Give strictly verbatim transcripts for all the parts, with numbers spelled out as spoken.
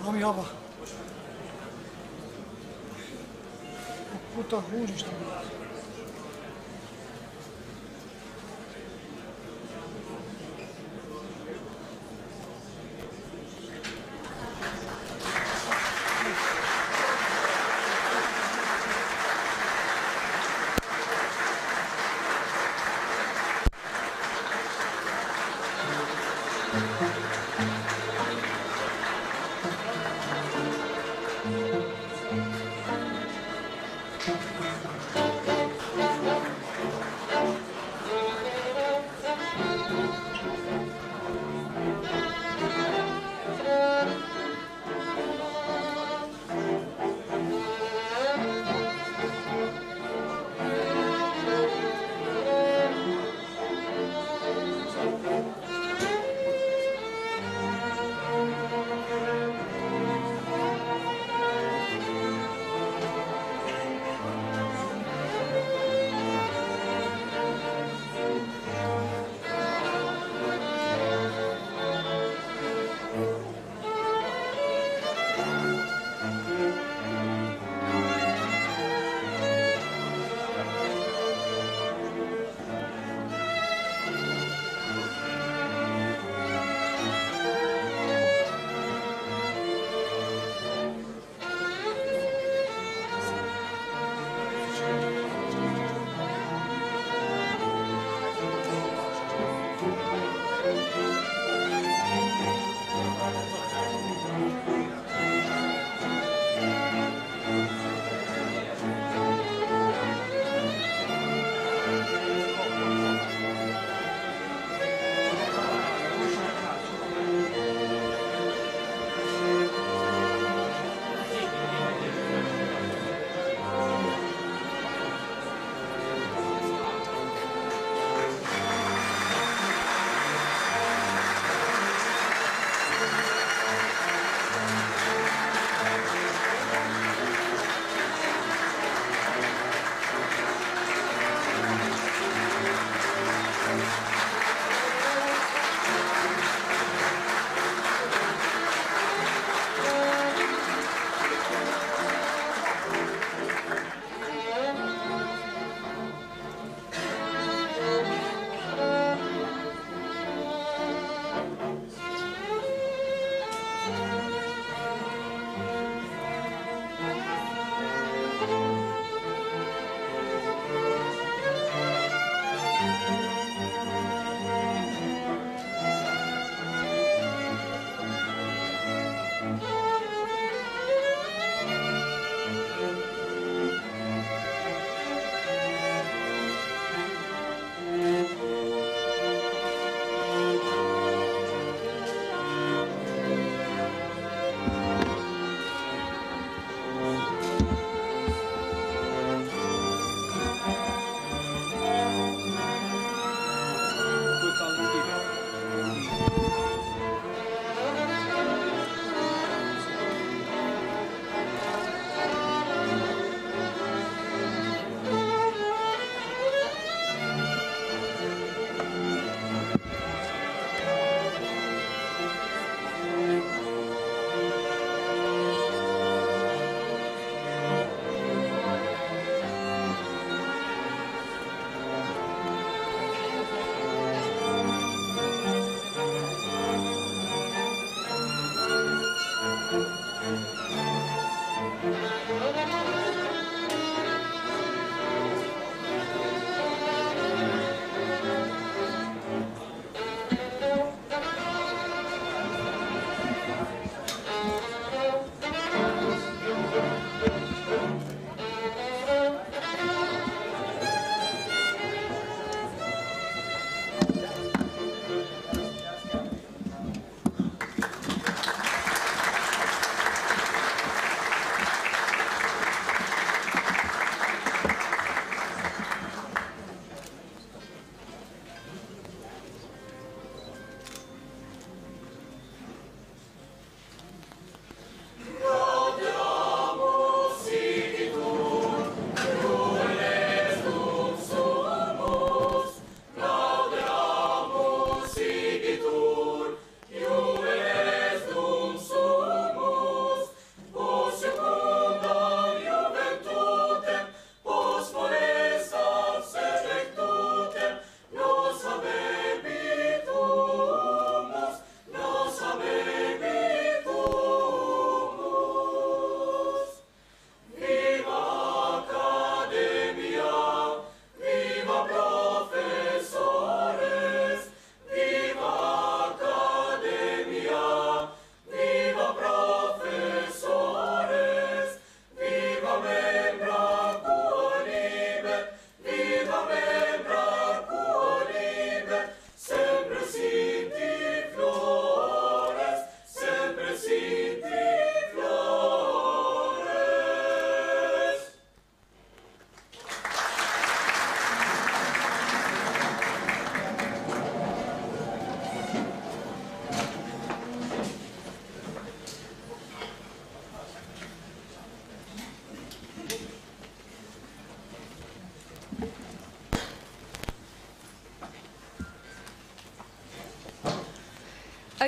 Kom java. Puta gužiš tam.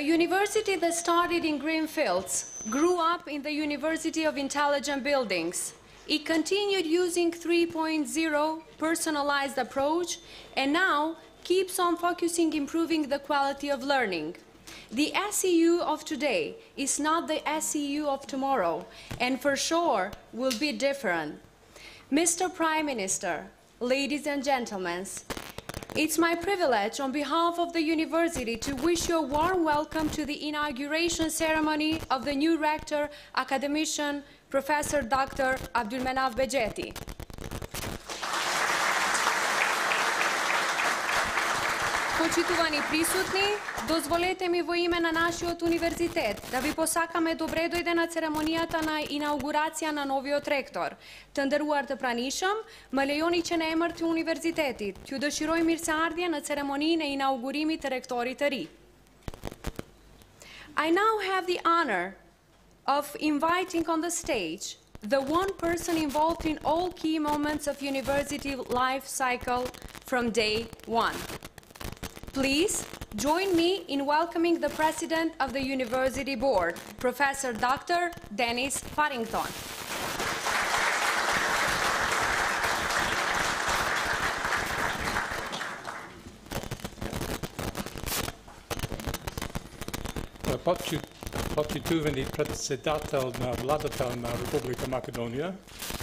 A university that started in green fields grew up in the University of Intelligent Buildings. It continued using three point oh personalized approach and now keeps on focusing improving the quality of learning. The S E U of today is not the S E U of tomorrow, and for sure will be different. Mister Prime Minister, ladies and gentlemen, it's my privilege on behalf of the university to wish you a warm welcome to the inauguration ceremony of the new rector, academician, Professor Doctor Abdulmenaf Begheti. Почитувани присутни, дозволете ми во име на нашиот универзитет да ви посакаме добре дојде на церемонијата на инаугурација на новиот ректор. Të nderuar të pranishëm, më lejoni që në emër të universitetit t'ju dëshiroj mirëseardhje në ceremoninë e inaugurimit të rektorit të ri. I now have the honor of inviting on the stage the one person involved in all key moments of university life cycle from day one. Please join me in welcoming the President of the University Board, Professor Doctor Dennis Farrington. Почитувани председател на владата на Република Македония,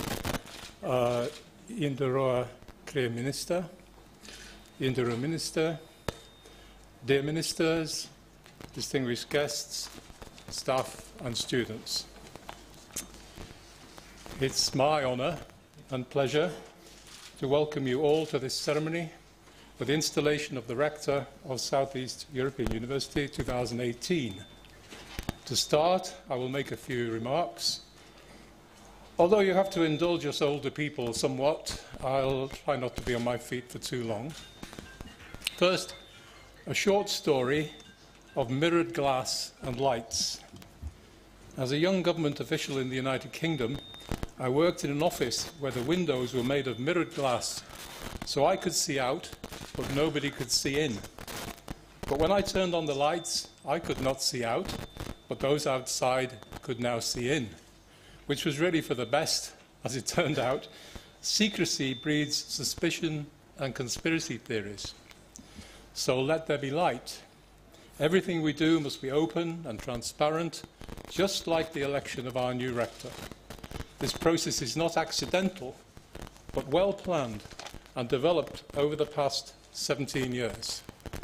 Индиро Крие министър, Индиро министър, dear ministers, distinguished guests, staff and students. It's my honour and pleasure to welcome you all to this ceremony for the installation of the Rector of South East European University two thousand eighteen. To start, I will make a few remarks. Although you have to indulge us older people somewhat, I'll try not to be on my feet for too long. First, a short story of mirrored glass and lights. As a young government official in the United Kingdom, I worked in an office where the windows were made of mirrored glass, so I could see out, but nobody could see in. But when I turned on the lights, I could not see out, but those outside could now see in, which was really for the best, as it turned out. Secrecy breeds suspicion and conspiracy theories. So let there be light. Everything we do must be open and transparent, just like the election of our new rector. This process is not accidental, but well planned and developed over the past seventeen years.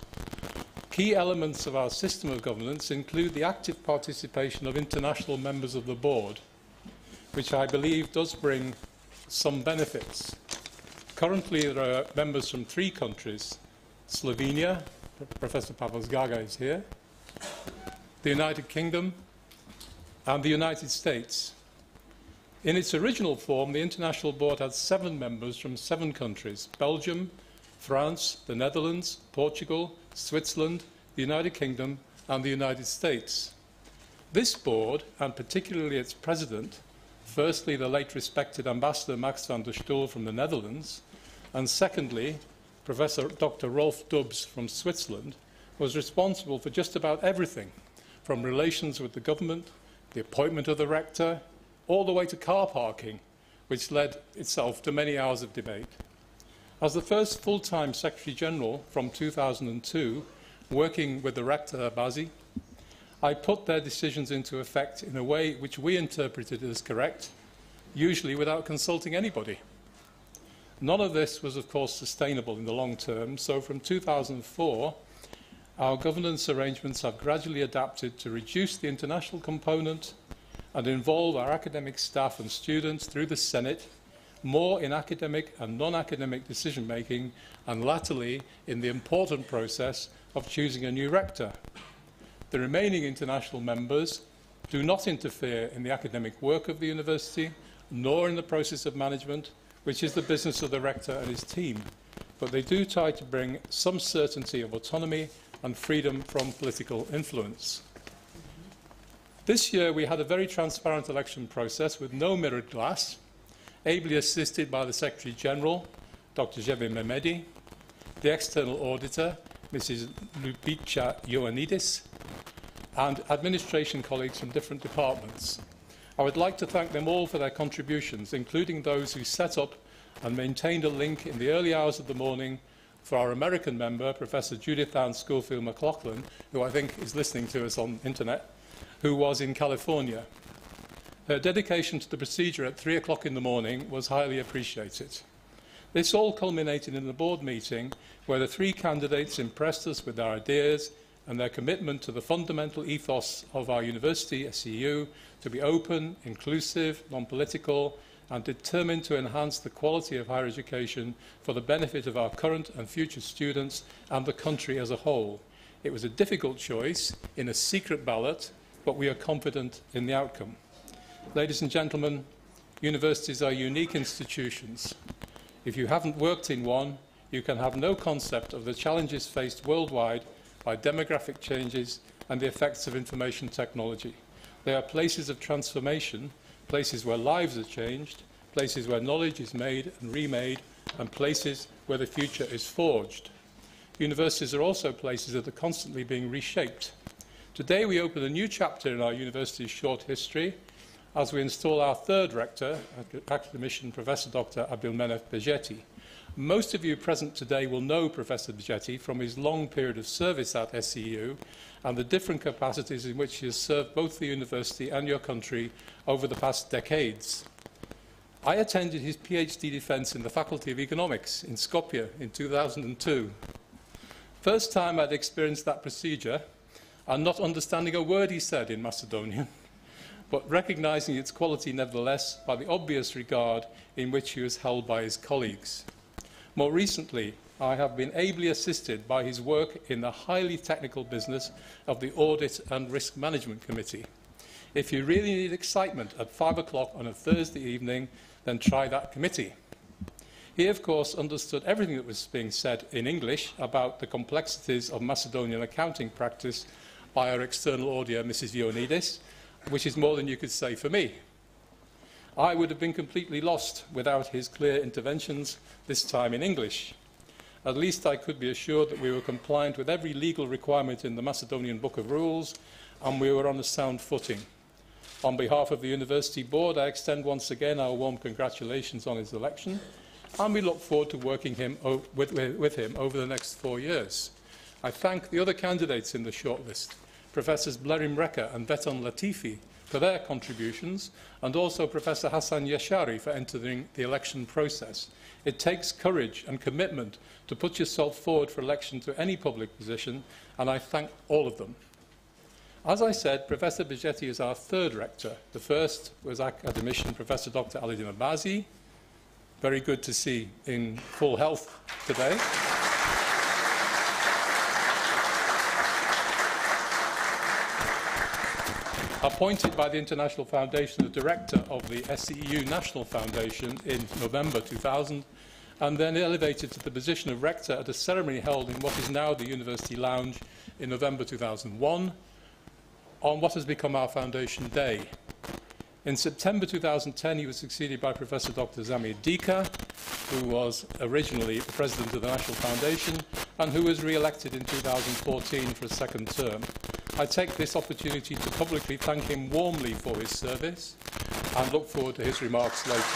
Key elements of our system of governance include the active participation of international members of the board, which I believe does bring some benefits. Currently, there are members from three countries: Slovenia, Professor Pavlos Gaga is here, the United Kingdom, and the United States. In its original form, the International Board had seven members from seven countries: Belgium, France, the Netherlands, Portugal, Switzerland, the United Kingdom, and the United States. This board, and particularly its president, firstly the late respected Ambassador Max van der Stoel from the Netherlands, and secondly Professor Doctor Rolf Dubs from Switzerland, was responsible for just about everything, from relations with the government, the appointment of the rector, all the way to car parking, which led itself to many hours of debate. As the first full-time Secretary-General from two thousand two, working with the rector Abazi, I put their decisions into effect in a way which we interpreted as correct, usually without consulting anybody. None of this was, of course, sustainable in the long term, so from two thousand four, our governance arrangements have gradually adapted to reduce the international component and involve our academic staff and students through the Senate more in academic and non-academic decision-making, and latterly in the important process of choosing a new rector. The remaining international members do not interfere in the academic work of the university, nor in the process of management, which is the business of the rector and his team, but they do try to bring some certainty of autonomy and freedom from political influence. This year we had a very transparent election process with no mirrored glass, ably assisted by the Secretary-General, Doctor Jeve Mehmedi, the external auditor, Missus Ljubica Ioannidis, and administration colleagues from different departments. I would like to thank them all for their contributions, including those who set up and maintained a link in the early hours of the morning for our American member, Professor Judith Ann Schofield McLaughlin, who I think is listening to us on the internet, who was in California. Her dedication to the procedure at three o'clock in the morning was highly appreciated. This all culminated in a board meeting where the three candidates impressed us with their ideas and their commitment to the fundamental ethos of our university, S E U, to be open, inclusive, non-political, and determined to enhance the quality of higher education for the benefit of our current and future students and the country as a whole. It was a difficult choice in a secret ballot, but we are confident in the outcome. Ladies and gentlemen, universities are unique institutions. If you haven't worked in one, you can have no concept of the challenges faced worldwide by demographic changes and the effects of information technology. They are places of transformation, places where lives are changed, places where knowledge is made and remade, and places where the future is forged. Universities are also places that are constantly being reshaped. Today we open a new chapter in our university's short history as we install our third rector, Academician Professor Doctor Abdulmenaf Bejetti. Most of you present today will know Professor Bejetti from his long period of service at S E U and the different capacities in which he has served both the university and your country over the past decades. I attended his PhD defence in the Faculty of Economics in Skopje in two thousand two. First time I'd experienced that procedure and not understanding a word he said in Macedonian, but recognising its quality nevertheless by the obvious regard in which he was held by his colleagues. More recently, I have been ably assisted by his work in the highly technical business of the Audit and Risk Management Committee. If you really need excitement at five o'clock on a Thursday evening, then try that committee. He, of course, understood everything that was being said in English about the complexities of Macedonian accounting practice by our external auditor, Missus Ioannidis, which is more than you could say for me. I would have been completely lost without his clear interventions, this time in English. At least I could be assured that we were compliant with every legal requirement in the Macedonian Book of Rules, and we were on a sound footing. On behalf of the University Board, I extend once again our warm congratulations on his election, and we look forward to working him with, with, with him over the next four years. I thank the other candidates in the shortlist, Professors Blerim Reka and Beton Latifi, for their contributions, and also Professor Hassan Yashari for entering the election process. It takes courage and commitment to put yourself forward for election to any public position, and I thank all of them. As I said, Professor Bejetti is our third rector. The first was academician Professor Doctor Alidin Abazi. Very good to see in full health today. Appointed by the International Foundation the director of the S E U National Foundation in November two thousand, and then elevated to the position of rector at a ceremony held in what is now the University Lounge in November two thousand one, on what has become our Foundation Day. In September two thousand ten, he was succeeded by Professor Doctor Zamir Dika, who was originally the president of the National Foundation and who was re-elected in two thousand fourteen for a second term. I take this opportunity to publicly thank him warmly for his service and look forward to his remarks later.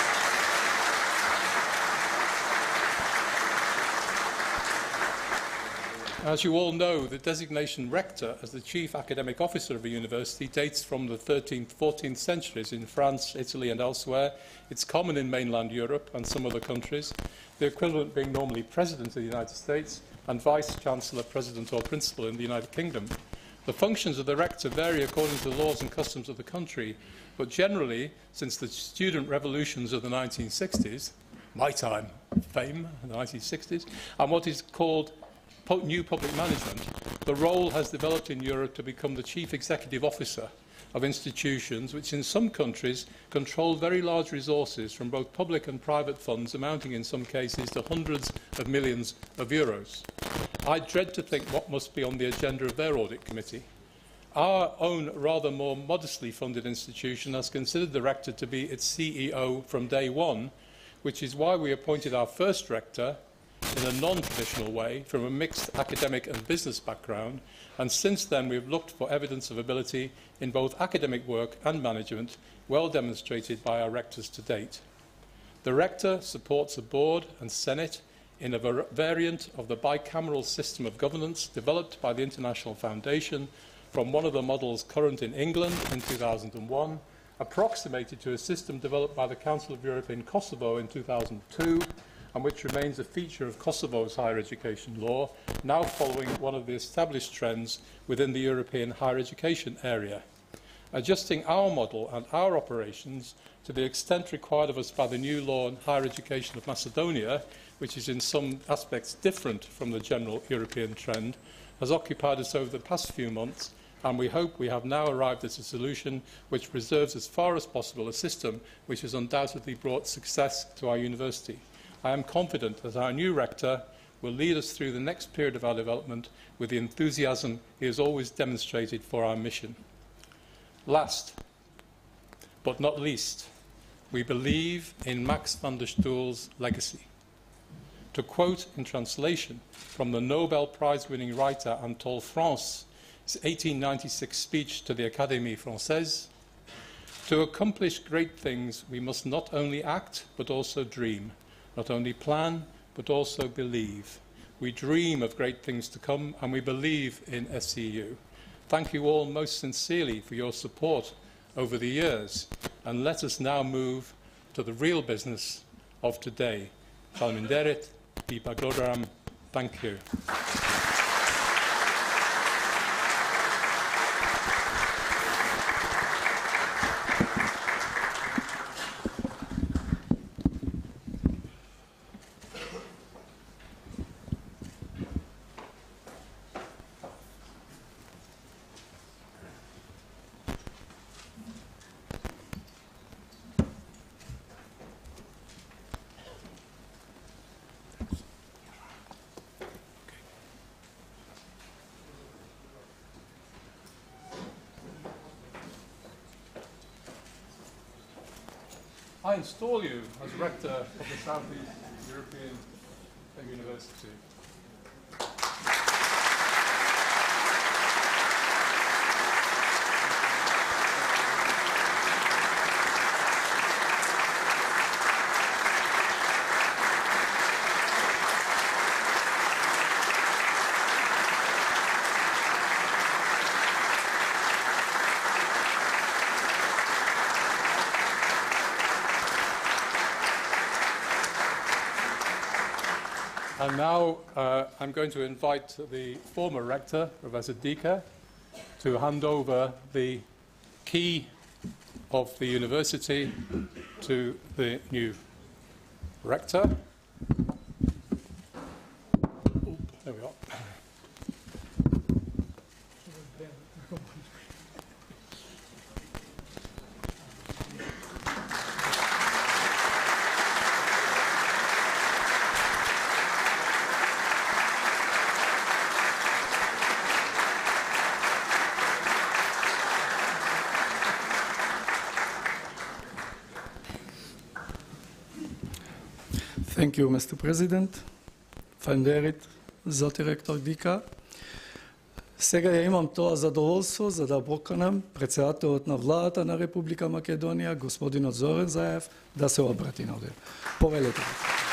As you all know, the designation rector as the chief academic officer of a university dates from the thirteenth, fourteenth centuries in France, Italy and elsewhere. It's common in mainland Europe and some other countries, the equivalent being normally President of the United States and Vice-Chancellor, President or Principal in the United Kingdom. The functions of the rector vary according to the laws and customs of the country, but generally, since the student revolutions of the nineteen sixties, my time of fame in the nineteen sixties, and what is called new public management, the role has developed in Europe to become the chief executive officer of institutions which in some countries control very large resources from both public and private funds, amounting in some cases to hundreds of millions of euros. I dread to think what must be on the agenda of their audit committee. Our own rather more modestly funded institution has considered the rector to be its C E O from day one, which is why we appointed our first rector, in a non-traditional way from a mixed academic and business background, and since then we've looked for evidence of ability in both academic work and management, well demonstrated by our rectors to date. The rector supports a board and senate in a variant of the bicameral system of governance developed by the International Foundation from one of the models current in England in two thousand one, approximated to a system developed by the Council of Europe in Kosovo in two thousand two, and which remains a feature of Kosovo's higher education law, now following one of the established trends within the European higher education area. Adjusting our model and our operations to the extent required of us by the new law on higher education of Macedonia, which is in some aspects different from the general European trend, has occupied us over the past few months, and we hope we have now arrived at a solution which preserves as far as possible a system which has undoubtedly brought success to our university. I am confident that our new rector will lead us through the next period of our development with the enthusiasm he has always demonstrated for our mission. Last, but not least, we believe in Max van der Stoel's legacy. To quote in translation from the Nobel Prize-winning writer Anatole France's eighteen ninety-six speech to the Académie Française, to accomplish great things, we must not only act, but also dream, not only plan, but also believe. We dream of great things to come, and we believe in S C U. Thank you all most sincerely for your support over the years, and let us now move to the real business of today. Falminderit, Ipaglodaram, thank you. I install you as rector of the Southeast European University. And now uh, I'm going to invite the former rector, Professor Dika, to hand over the key of the university to the new rector. Oop, there we are. Thank you, Mister President. Falminderit, зоти ректор Дика. Сега ја имам тоа задоволство за да поканам председателот на владата на Република Македонија, господинот Зоран Заев, да се обрати на овде. Повелете.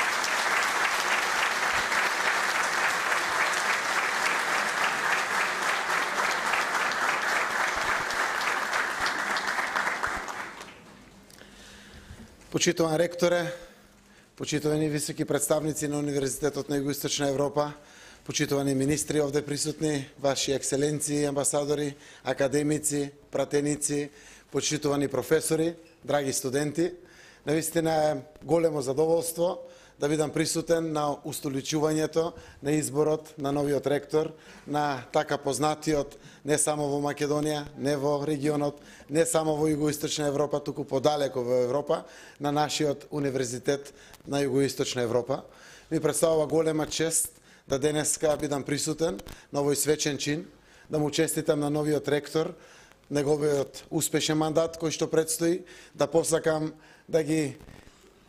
Почитуван ректоре, почитувани високи представници на Универзитетот на Југоисточна Европа, почитувани министри овде присутни, ваши екселенции, амбасадори, академици, пратеници, почитувани професори, драги студенти, навистина е големо задоволство да бидам присутен на устоличувањето на изборот на новиот ректор, на така познатиот не само во Македонија, не во регионот, не само во Југоисточна Европа, туку подалеко во Европа, на нашиот Универзитет на Југоисточна Европа. Ми представува голема чест да денеска бидам присутен на овој свечен чин, да му честитам на новиот ректор, неговиот успешен мандат кој што предстои, да посакам да ги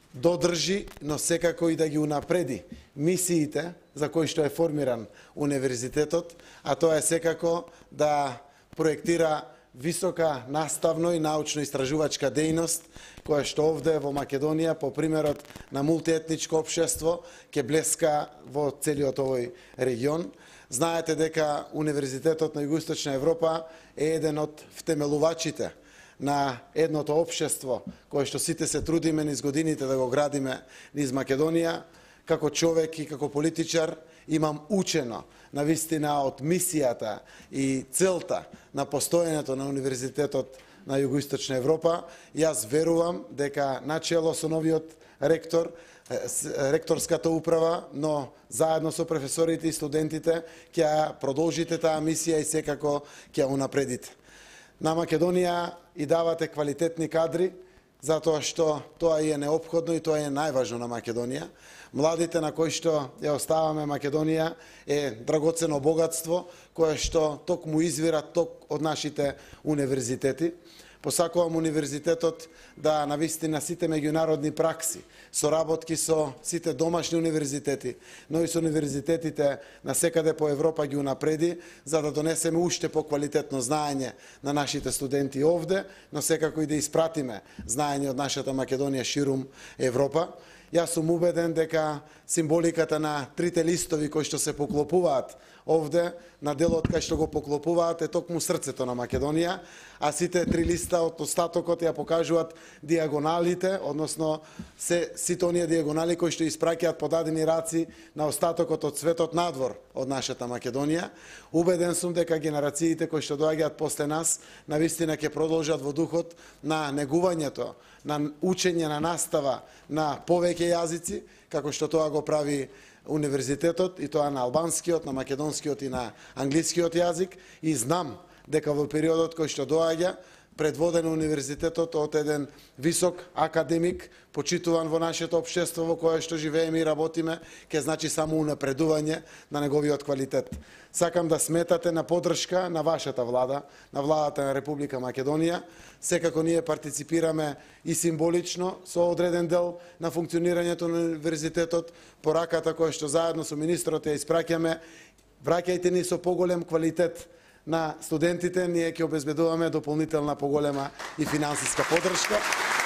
додржи, но секако и да ги унапреди мисиите за кои што е формиран универзитетот, а тоа е секако да проектира висока наставно и научно-истражувачка дејност, која што овде во Македонија, по примерот на мултиетничко општество, ќе блеска во целиот овој регион. Знаете дека Универзитетот на Југоисточна Европа е еден од втемелувачите на едното општество, кое што сите се трудиме низ годините да го градиме низ Македонија. Како човек и како политичар имам учено навистина од мисијата и целта на постоењето на Универзитетот на Југоисточна Европа. Јас верувам дека начело со новиот ректор, ректорската управа, но заедно со професорите и студентите ќе продолжите таа мисија и секако ќе ја унапредите. На Македонија и давате квалитетни кадри, затоа што тоа е неопходно и тоа е најважно на Македонија. Младите на кои што ја оставаме Македонија е драгоцено богатство, кое што токму извира ток од нашите универзитети. Посакувам универзитетот да навистина сите меѓународни пракси, соработки со сите домашни универзитети, но и со универзитетите на секаде по Европа ги унапреди, за да донесеме уште поквалитетно знаење на нашите студенти овде, но секако и да испратиме знаење од нашата Македонија ширум Европа. Јас сум убеден дека символиката на трите листови кои што се поклопуваат овде, на делот кај што го поклопуваат, е токму срцето на Македонија, а сите три листа од остатокот ја покажуваат диагоналите, односно се сите оние диагонали кои што испраќаат подадени раци на остатокот од светот надвор од нашата Македонија. Убеден сум дека генерациите кои што доаѓаат после нас навистина ќе продолжат во духот на негувањето, на учење, на настава на повеќе јазици, како што тоа го прави универзитетот, и тоа на албанскиот, на македонскиот и на англискиот јазик, и знам дека во периодот кој што доаѓа, предводен универзитетот од еден висок академик, почитуван во нашето општество во кое што живееме и работиме, ќе значи само унапредување на неговиот квалитет. Сакам да сметате на поддршка на вашата влада, на владата на Република Македонија. Секако ние партиципираме и символично со одреден дел на функционирањето на универзитетот, пораката која што заедно со министрот ја испраќаме: враќајте ни со поголем квалитет на студентите, ние ќе обезбедуваме дополнителна поголема и финансиска поддршка.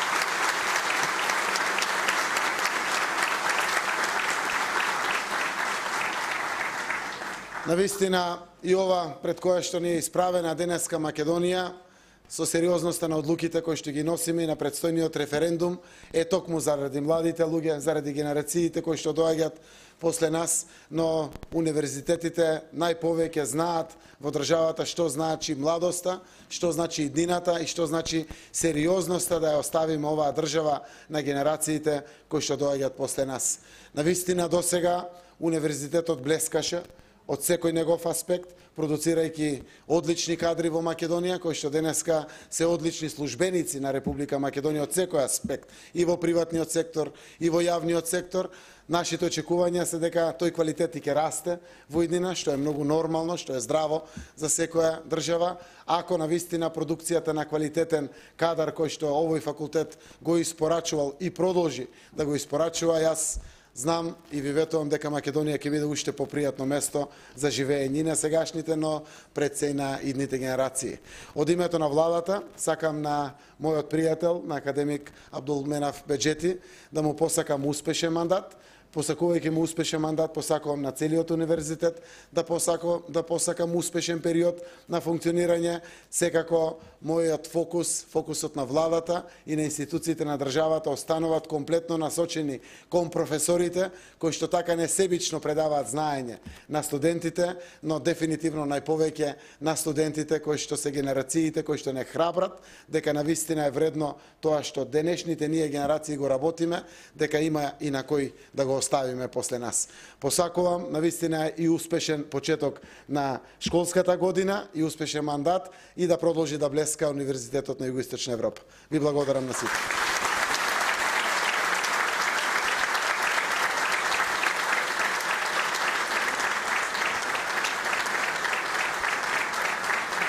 Навистина и ова пред која што ни е исправена денеска Македонија, со сериозноста на одлуките кои што ги носиме и на предстојниот референдум, е токму заради младите луѓе, заради генерациите кои што доаѓаат после нас, но универзитетите најповеќе знаат во државата што значи младоста, што значи иднината и што значи сериозноста да ја оставиме оваа држава на генерациите кои што доаѓаат после нас. Навистина досега универзитетот блескаше од секој негов аспект, продуцирајќи одлични кадри во Македонија, кои што денеска се одлични службеници на Република Македонија од секој аспект, и во приватниот сектор, и во јавниот сектор. Нашите очекувања се дека тој квалитет ќе расте во иднина, што е многу нормално, што е здраво за секоја држава. Ако навистина продукцијата на квалитетен кадар кој што овој факултет го испорачувал и продолжи да го испорачува, јас знам и ви ветувам дека Македонија ќе биде уште попријатно место за живење на сегашните, но пред се и на идните генерации. Од името на владата сакам на мојот пријател, на академик Абдулменав Беџети, да му посакам успешен мандат. Посакувајќи му успешен мандат, посакувам на целиот универзитет да посакам, да посакам успешен период на функционирање. Секако мојот фокус, фокусот на владата и на институциите на државата остануваат комплетно насочени кон професорите, кои што така несебично предаваат знаење на студентите, но дефинитивно најповеќе на студентите кои што се генерациите, кои што не храбрат, дека навистина е вредно тоа што денешните ние генерации го работиме, дека има и на кој да го оставиме после нас. Посакувам навистина и успешен почеток на школската година и успешен мандат и да продолжи да блеска Универзитетот на Југоисточна Европа. Ви благодарам на сите.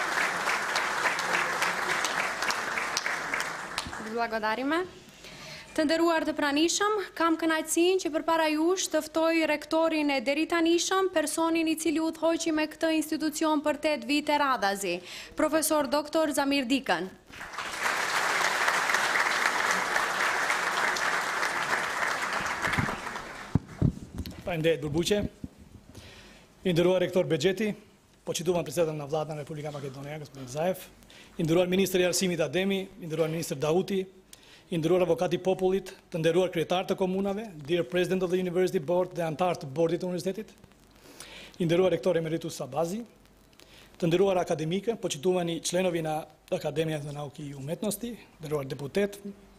Благодариме. Të nderuar të pranishëm, kam kënaqësinë që përpara jush të ftoj rektorin e deri tanishëm, personin i cili udhëhoqi me këtë institucion për tetë vite radhazi, profesor doktor Zamir Dikën. Faleminderit Burbuqe, i nderuar rektor Bexheti, po qituan presidentën në vllatë në Republika Makedonia, gospodin Zaev, i nderuar ministri i Arsimit Ademi, i nderuar ministër Dauti, i nderuar avokati i popullit, të nderuar kryetar të komunave, dear President of the University Board dhe antar të bordit të universitetit, i nderuar rektor emeritus Sabazi, të nderuar akademikë, po qituani členovi na Akademia za nauke i umetnosti, nderuar deputet,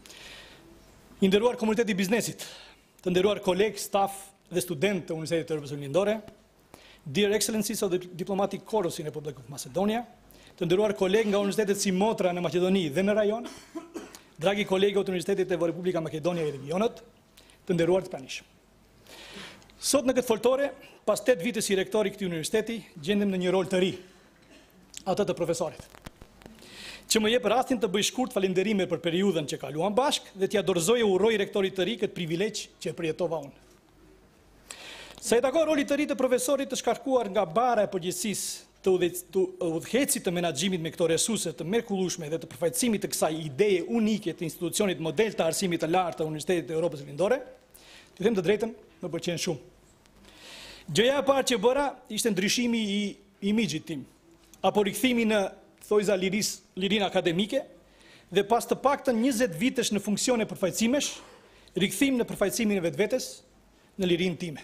i nderuar komuniteti i biznesit, të nderuar kolegë, staf dhe student të Universitetit të Europës Lindore, dear excellencies of the diplomatic corps in Republic of Macedonia, të nderuar kolegë nga universitetet si Motra në Maqedoni dhe në rajon, dragi kolegë të Universitetit e Republika Makedonia i regionët, të nderuar të pranishëm. Sot në këtë foltore, pas tetë vite si rektor i këtij universiteti, gjendem në një rol të ri, atë të profesorit, që më jep rastin të bëj shkurt falënderime për periudhën që kaluam bashkë dhe t'ia dorëzoj e uroj rektorit të ri këtë privilegj që e përjetova unë. Sa i takon rolit të ri të profesorit të shkarkuar nga bara e përgjegjësisë të udhëhecit të menaxhimit me këto resurse të mrekullueshme dhe të përfaqësimit të kësaj ideje unike të institucionit model të arsimit të lartë të Universitetit të Europës Lindore, të them të drejtën, më pëlqen shumë. Gjëja e parë që bëra ishte ndryshimi i imigjit tim, apo rikthimi në thojza liris, lirin akademike dhe pas të paktën njëzet vitesh në funksione përfaqësimesh, rikthim në përfaqësimin e vetvetes në lirin time.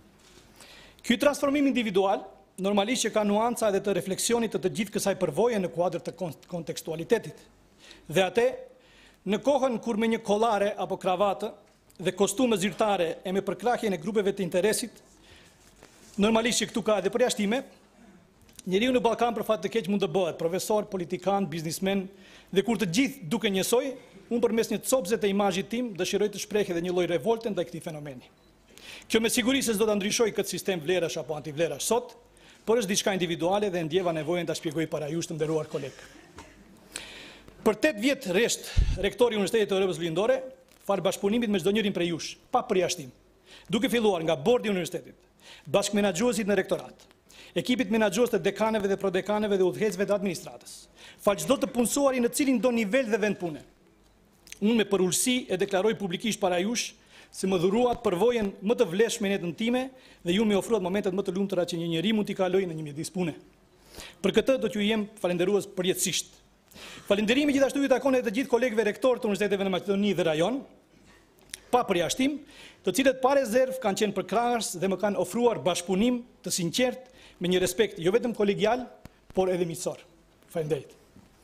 Ky transformim individual normalisht që ka nuanca edhe të refleksionit të të gjithë kësaj përvoje në kuadër të kontekstualitetit. Dhe atë, në kohën kur me një kollare apo kravatë dhe kostume zyrtare e me përkrahjen e grupeve të interesit, normalisht që këtu ka edhe përjashtime, njeriu në Ballkan për fat të keq mund të bëhet profesor, politikan, biznismen, dhe kur të gjithë duke njësoj, unë përmes një copëze të imazhit tim dëshiroj të shpreh edhe një lloj revolte ndaj këtij fenomeni. Kjo me siguri se s'do ta ndryshoj këtë sistem vlerash apo antivlerash sot, por është diçka individuale dhe ndjeva nevojën ta shpjegoj para jush të nderuar kolegë. Për tetë vjet rresht, rektori i Universitetit të Europës Lindore, fal bashkëpunimit me çdo njërin prej jush, pa përjashtim, duke filluar nga bordi i universitetit, bashkëmenaxhuesit në rektorat, ekipit menaxhues të dekanëve dhe prodekanëve dhe udhëheqësve të administratës, fal çdo të punësuari në cilin do nivel dhe vend pune. Unë me përulësi e deklaroj publikisht para jush se më dhuruat përvojën më të vlefshme në jetën time dhe ju më ofruat momentet më të lumtura që një njeri mund t'i kalojë në një mjedis pune. Për këtë do t'ju jem falënderues përjetësisht. Falënderimi gjithashtu i takon edhe të gjithë kolegëve rektor të universiteteve në Maqedoni dhe rajon, pa përjashtim, të cilët pa rezervë kanë qenë përkrahës dhe më kanë ofruar bashkëpunim të sinqert me një respekt jo vetëm kolegial, por edhe miqësor. Faleminderit.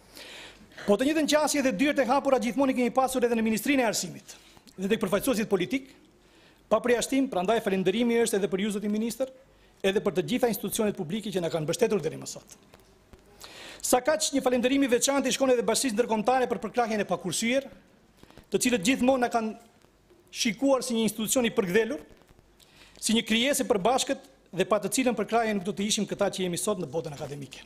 Po të njëjtën qasje dhe dyert e hapura gjithmonë kemi pasur edhe në Ministrinë e Arsimit dhe tek përfaqësuesit politik, pa përjashtim, prandaj falënderimi është edhe për ju zoti ministër, edhe për të gjitha institucionet publike që na kanë mbështetur deri më sot. Sa kaq një falënderim i veçantë i shkon edhe Bashkisë Ndërkombëtare për përkrahjen e pakursyer, të cilët gjithmonë na kanë shikuar si një institucion i përkthjelur, si një krijesë e përbashkët dhe pa të cilën përkrahje nuk do të ishim këta që jemi sot në botën akademike.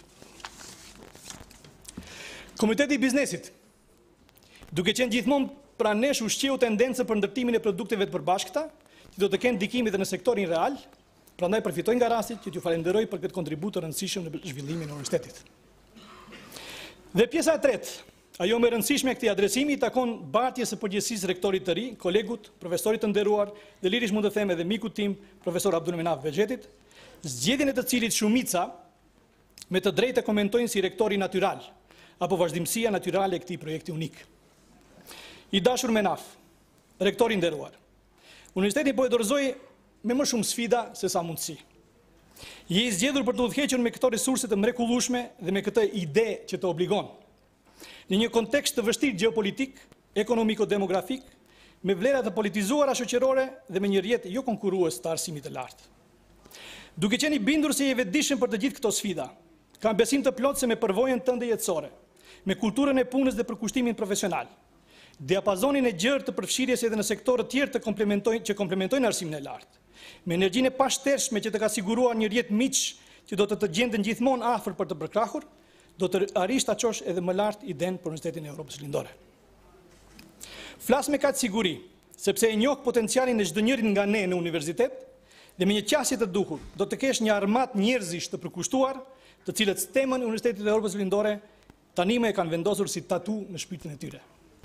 Komuniteti i biznesit, duke qenë gjithmonë pra nesh ushqeu tendencën për ndërtimin e produkteve të përbashkëta, që do të kenë ndikime edhe në sektorin real, prandaj përfitoj nga rasti që t'ju falenderoj për këtë kontribut të rëndësishëm në zhvillimin e universitetit. Dhe pjesa e tretë, ajo më e rëndësishme e këtij adresimi i takon bartjes së përgjegjësisë rektorit të ri, kolegut, profesorit të nderuar, dhe lirish mund të them edhe mikut tim, profesor Abdulmenaf Bexhetit, zgjedhjen e të cilit shumica me të drejtë komentojnë si rektori natyral, apo vazhdimësia natyrale e këtij projekti unik. I dashur Menaf, rektori nderuar, universiteti po e dorëzoi me më shumë sfida se sa mundësi. Je i zgjedhur për të udhëhequr me këto resurse të mrekullueshme dhe me këtë ide që të obligon. Në një kontekst të vështirë gjeopolitik, ekonomiko-demografik, me vlera të politizuara shoqërore dhe me një rrjet jo konkurrues të arsimit të lartë. Duke qenë i bindur se je vetëdijshëm për të gjithë këto sfida, kam besim të plotë se me përvojën tënde jetësore, me kulturën e punës dhe përkushtimin profesional, diapazonin e gjerë të përfshirjes edhe në sektorë të tjerë të komplementojnë që komplementojnë arsimin e lartë, me energjinë e pashtershme që të ka siguruar një rrjet miq që do të të gjenden gjithmonë afër për të përkrahur, do të arrish ta çosh edhe më lart iden për Universitetin e Europës Lindore. Flas me kaq siguri, sepse e njoh potencialin e çdo njërit nga ne në universitet, dhe me një qasje të duhur, do të kesh një armat njerëzish të përkushtuar, të cilët temën e Universitetit të Evropës Lindore tani më e kanë vendosur si tatu në shpirtin e tyre.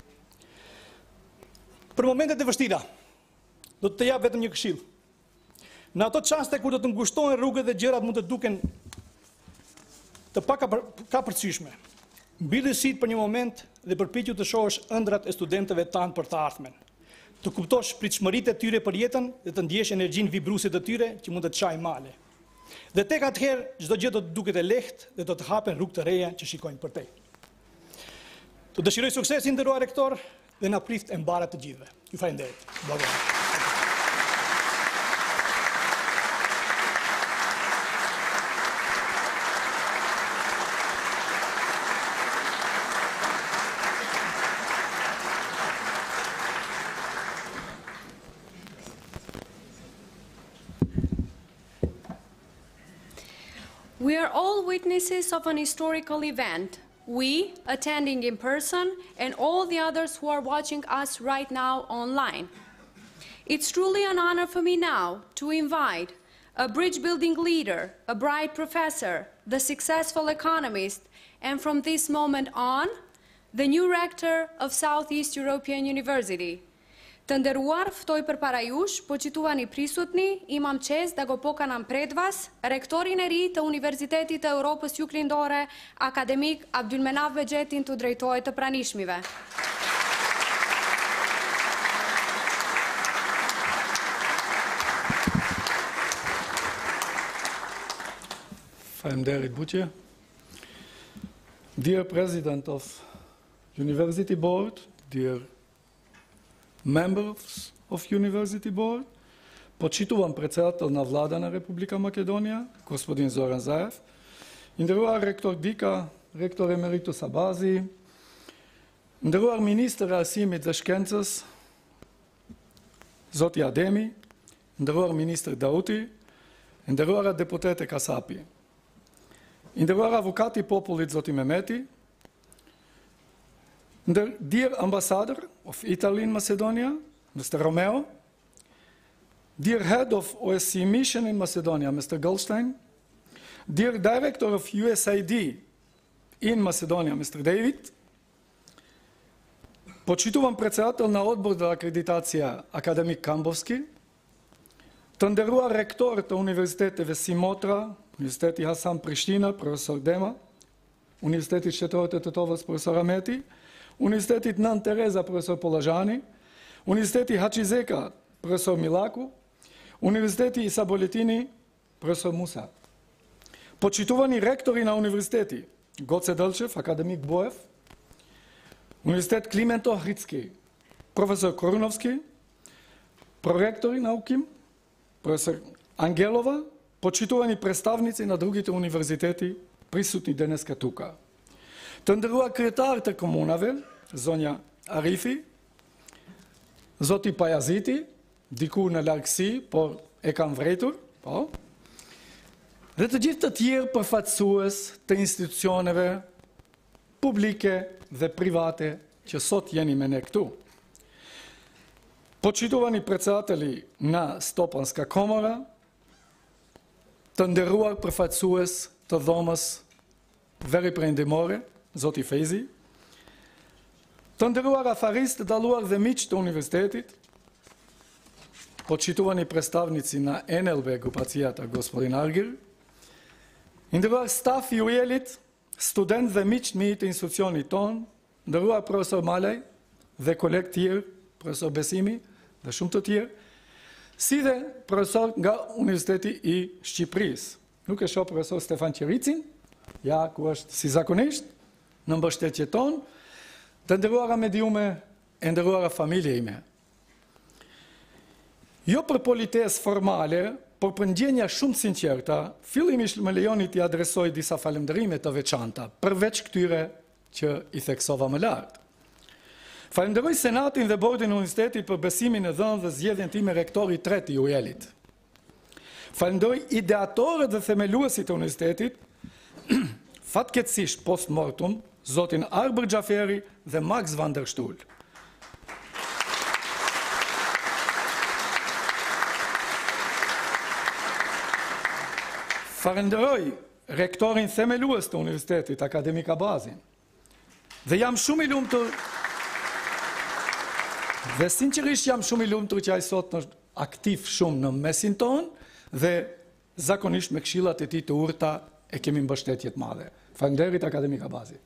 Për momentet e vështira, do të jap vetëm një këshill. Në ato çaste kur do të ngushtohen rrugët dhe gjërat mund të duken të pakapërcyeshme, mbilli syt për një moment dhe përpiqu të shohësh ëndrat e studentëve tanë për të ardhmen. Të kuptosh pritshmëritë e tyre për jetën dhe të ndjesh energjinë vibruese të tyre që mund të të çajë male. Dhe tek atëherë çdo gjë do të duket e lehtë dhe do të hapen rrugë të reja që shikojnë për te. Të dëshiroj sukses i nderuar rektor dhe na prift e mbara të gjithëve. Ju falenderoj. Bravo. We are all witnesses of an historical event. We, attending in person, and all the others who are watching us right now online. It's truly an honor for me now to invite a bridge building leader, a bright professor, the successful economist, and from this moment on, the new rector of Southeast European University. Të nderuar, ftoj për para jush, po qituani prisutni, imam qez da go pokanam pred vas, rektorin e ri të Universitetit të Europës Juglindore, akademik Abdulmenaf Begjetin të drejtojë të pranishmive. Faleminderit Buqe. Dear President of University Board, dear members of University Board, почитувам председател на влада на Република Македонија, господин Зоран Заев, нderuar ректор Дика, ректор емеритус Абази, nderuar министër Arsimit dhe Shkencës, Zoti Ademi, nderuar ministër Dauti, nderuara deputete Kasapi, nderuar avukati i popullit Zoti Mehmeti, dear Ambassador of Italy in Macedonia, Mister Romeo, dear Head of O S C E Mission in Macedonia, Mister Goldstein, dear Director of U S A I D in Macedonia, Mister David, почитувам председател на Odbor за акредитација академик Камбовски, të nderuar rektor të Universiteteve Simotra, Universiteti Hasan Prishtina, profesor Dema, Universiteti Shtetëror të Tetovës, profesor Ameti, Universitetit Nën Tereza, profesor Pollazhani, Universiteti Hachizeka, profesor Milaku, Universiteti Isa Boletini, profesor Musa. Почитувани ректори на университети Гоце Делчев, академик Боев, Университет Клименто Охридски, професор Коруновски, проректори науким, професор Ангелова, почитувани представници на другите универзитети, присутни денеска тука. Të nderuar kryetar të komunave, zonja Arifi, Zoti Pajaziti, diku në largësi, por e kam vretur, po, dhe të gjithë të tjerë përfaqësues të institucioneve publike dhe private që sot jeni me ne këtu. Почитувани председатели на Стопанска комора, të nderuar përfaqësues të dhomës Veri Perëndimore, Zoti Fezi, të nderuar afaristë, të dalluar dhe miq të universitetit, почитувани представници на Н Л Б групацията господин Аргир, nderuar staf i UEL-it, student dhe miq mi të institucionit ton, nderuar profesor Malaj dhe kolegë tjerë, profesor Besimi dhe shumë të tjerë, si dhe profesor nga Universiteti i Shqipërisë. Nuk e shoh profesor Stefan Qericin, ja ku është si zakonisht, në mbështetje ton, të nderuara mediume e nderuara familje ime. Jo për politesë formale, por për ndjenja shumë sinqerta, fillimisht më lejoni t'i adresoj disa falënderime të veçanta, përveç këtyre që i theksova më lart. Falenderoj Senatin dhe Bordin e Universitetit për besimin e dhënë dhe zgjedhjen time rektori i tretë i UEL-it. Falenderoj ideatorët dhe themeluesit e universitetit, fatkeqësisht post mortum, zotin Arber Xhaferi dhe Max van der Stuhl. Falenderoj rektorin themelues të Universitetit Akademik Abazin. Dhe jam shumë i lumtur Dhe sinqerisht jam shumë i lumtur që ai sot është aktiv shumë në mesin ton dhe zakonisht me këshillat e tij të urta e kemi mbështetje të madhe. Falenderit Akademik Abazi.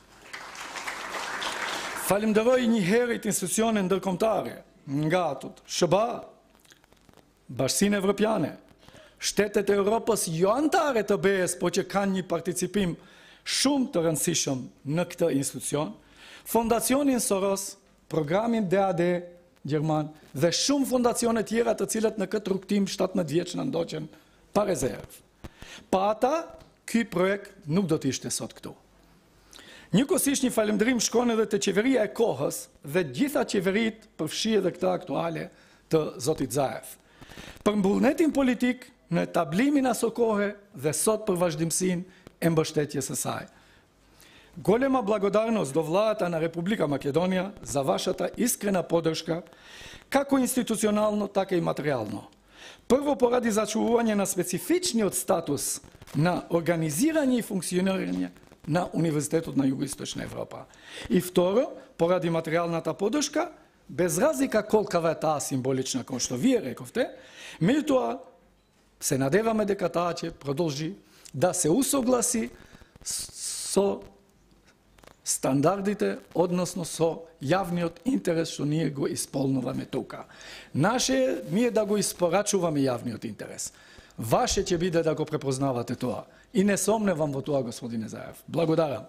Falenderoj njëherët institucione ndërkombëtare, nga atut S B A, Bashkinë Evropiane, shtetet e Europës jo anëtare të B E-s, po që kanë një participim shumë të rëndësishëm në këtë institucion, Fondacionin Soros, Programin D A D Gjerman dhe shumë fondacione tjera të cilat në këtë rrugtim shtatëmbëdhjetë vjeç në ndoqen pa rezervë. Pa ata, ky projekt nuk do të ishte sot këtu. Njëkohësisht një falënderim shkon edhe te qeveria e kohës dhe gjitha qeverit, përfshi edhe këta aktuale të zotit Zaev, për mbullnetin politik në etablimin aso kohe dhe sot për vazhdimsinë e mbështetjes së saj. Golema blagodarnost do vlada na Republika Makedonia za вашата iskrena podrška, kako institucionalno, tako i materijalno. Prvo poradi začuvanja na specifičniот status na organiziranje i funkcioniranje na Univerzitetu na Jugoistočna Evropa. I vtoro, poradi materijalната podrška, bez razlika kolkava je ta simbolična, kao što vi rekovte, međutim, se nadevame дека таа ќе продолжи да се усогласи со стандардите, односно со јавниот интерес што ние го исполнуваме тука. Наше е ние да го испорачуваме јавниот интерес. Ваше ќе биде да го препознавате тоа. И не сомневам во тоа, господине Заев. Благодарам.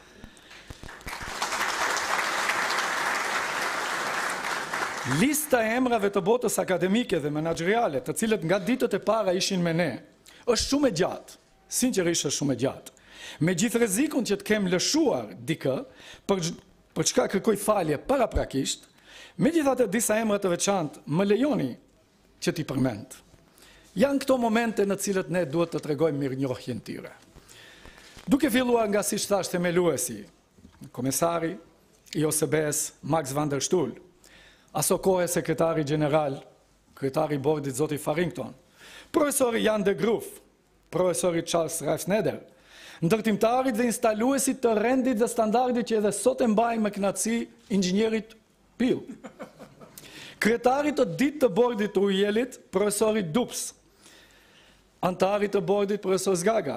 Листа e emrave të botës akademike dhe menaxheriale, të cilët nga ditët e para ishin me ne, është shumë e gjatë, sinqerisht është shumë e gjatë. Me gjithë rrezikun që të kem lëshuar dikë, për, për çka kërkoj falje paraprakisht, megjithatë disa emra të veçantë më lejoni që t'i përmend. Janë këto momente në cilët ne duhet të tregojmë mirënjohjen tyre. Duke filluar nga siç thash themeluesi, komesari i O S B-s Max van der Stoel, aso kohë sekretari general, kretari i bordit zoti Farrington, profesori Jan de Groof, profesori Charles Reifsneder, ndërtimtarit dhe instaluesit të rendit dhe standardit që edhe sot e mbajnë me kënaqësi inxhinierit Pill. Kretarit të ditë të bordit të Ujelit, profesori Dups, antarit të bordit profesor Zgaga,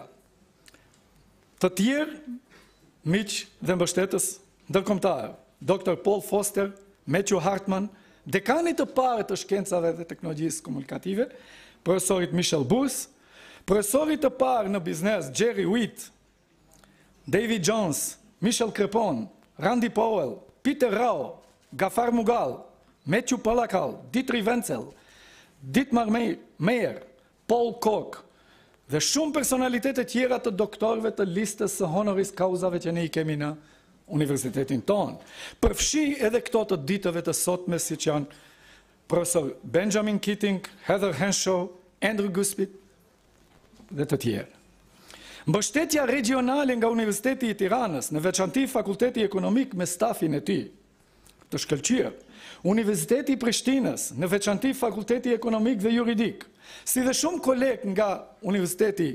të tjerë miq dhe mbështetës ndërkombëtar, doktor Paul Foster, Matthew Hartman, dekanit të parë të shkencave dhe teknologjisë komunikative, profesorit Michel Burs, profesorit të parë në biznes Jerry Witt, David Jones, Michel Crepon, Randy Powell, Peter Rao, Gafar Mughal, Matthew Palakal, Dietrich Wenzel, Dietmar Meyer, Paul Koch dhe shumë personalitete tjera të doktorëve të listës së honoris causave që ne i kemi në universitetin tonë. Përfshi edhe këto të ditëve të sotme, si që janë profesor Benjamin Keating, Heather Henshaw, Andrew Guspit dhe të tjerë. Mbështetja regionale nga Universiteti i Tiranës, në veçanti Fakulteti Ekonomik me stafin e tij të shkëlqyer, Universiteti i Prishtinës, në veçanti Fakulteti Ekonomik dhe Juridik, si dhe shumë kolegë nga Universiteti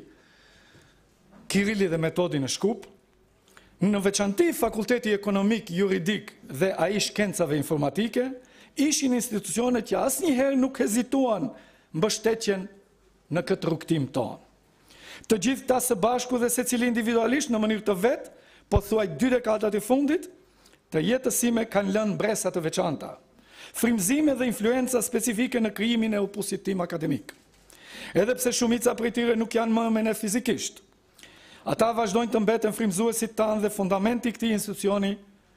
Kirili dhe Metodi në Shkup, në veçanti Fakulteti Ekonomik, Juridik dhe A I Shkencave Informatike, ishin institucione që asnjëherë nuk hezituan mbështetjen në këtë rrugtim tonë. Të gjithë ta së bashku dhe secili individualisht në mënyrë të vetë, po thuaj dy dekadat e fundit, të jetës sime kanë lënë bresa të veçanta, frymëzime dhe influenca specifike në krijimin e opusit tim akademik. Edhe pse shumica prej tyre nuk janë më me ne fizikisht, ata vazhdojnë të mbeten frymëzuesit tanë dhe fundamenti i këtij institucioni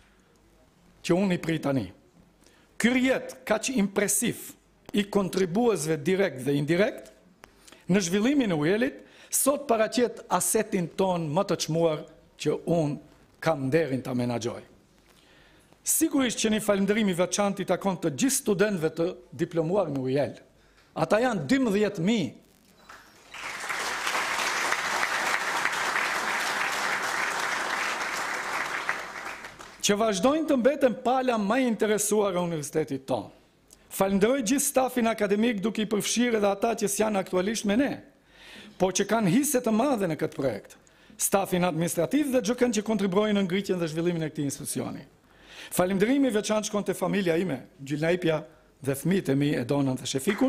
që unë i prit tani. Ky rrjet kaq impresiv i kontribuesve direkt dhe indirekt në zhvillimin e Ujelit, sot paraqet asetin ton më të çmuar që unë kam nderin ta menaxhoj. Sigurisht që një falënderim i veçantë i takon të gjithë studentëve të diplomuar në Ujel. Ata janë dymbëdhjetë mijë. Që vazhdojnë të mbeten pala më interesuar e universitetit tonë. Falenderoj gjithë stafin akademik duke i përfshirë edhe ata që s'janë aktualisht me ne. por që kanë hise të madhe në këtë projekt, stafin administrativ dhe gjokën që kontribuojnë në ngritjen dhe zhvillimin e këtij institucioni. Falënderimi i veçantë shkon te familja ime, Gjilnaipja dhe fëmijët e mi, Edonën dhe Shefikun,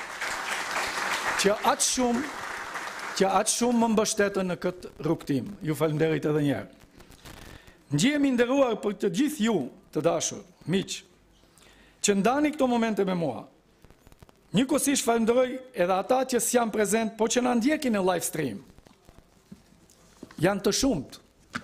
që aq shumë që aq shumë më mbështetën në këtë rrugtim. Ju falenderoj edhe një herë. Ndjehemi nderuar për të gjithë ju, të dashur, miq, që ndani këto momente me mua. Njëkohësisht falenderoj edhe ata që s'janë prezent, por që na ndjekin në live stream. Janë të shumt.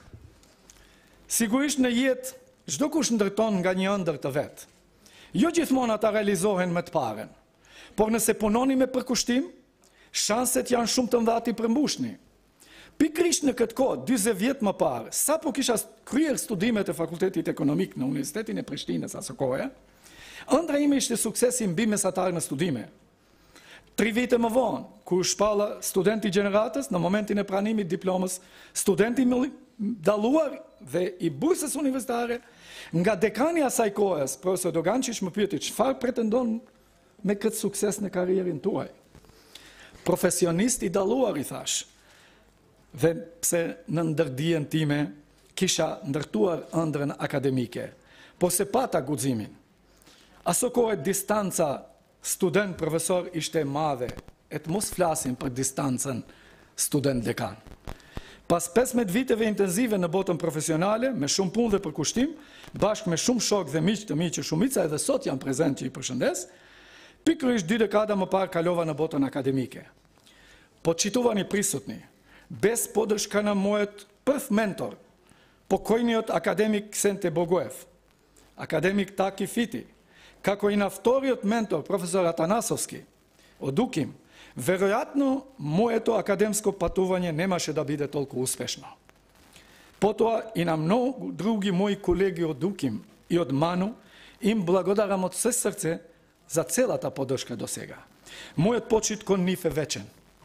Sigurisht në jetë çdo kush ndërton nga një ëndër të vet. Jo gjithmonë ata realizohen me të parën, por nëse punoni me përkushtim, shanset janë shumë të mëdha ti përmbushni. Pikrisht në këtë kohë, dyzet vjet më parë, sapo kisha kryer studimet e Fakultetit Ekonomik në Universitetin e Prishtinës asë kohë, ëndra ime ishte suksesi mbi mesatar në studime. Tri vite më vonë, kur shpalla studenti gjeneratës, në momentin e pranimit diplomës, studenti më dalluar dhe i bursës universitare, nga dekani asaj kohës, profesor Dogančić më pyeti çfarë pretendon me këtë sukses në karrierën tuaj. Profesionist i dalluar, i thash. Dhe pse në ndërdijen time kisha ndërtuar ëndrën akademike, po se pata guximin. Aso kohë distanca student-profesor ishte madhe, e të mos flasim për distancën student-dekan. Pas pesëmbëdhjetë viteve intenzive në botën profesionale, me shumë punë dhe përkushtim, bashkë me shumë shok dhe miq të mi që shumica edhe sot janë prezent që i përshëndes, pikërisht dy dekada më parë kalova në botën akademike. Po qituvani prisutni, bez podrška na mojët prv mentor, pokojniот akademik Ksente Bogojev, akademik Taki Fiti, kako i naftoriot mentor profesor Atanasovski, odukim, verojatno moje to akademsko patovanje nemaše da bide toliko uspešno. Потоа и на много други мои колеги од Дуким и од Ману им благодарам од се срце за целата поддршка до сега. Мојот почит кон нив е вечен.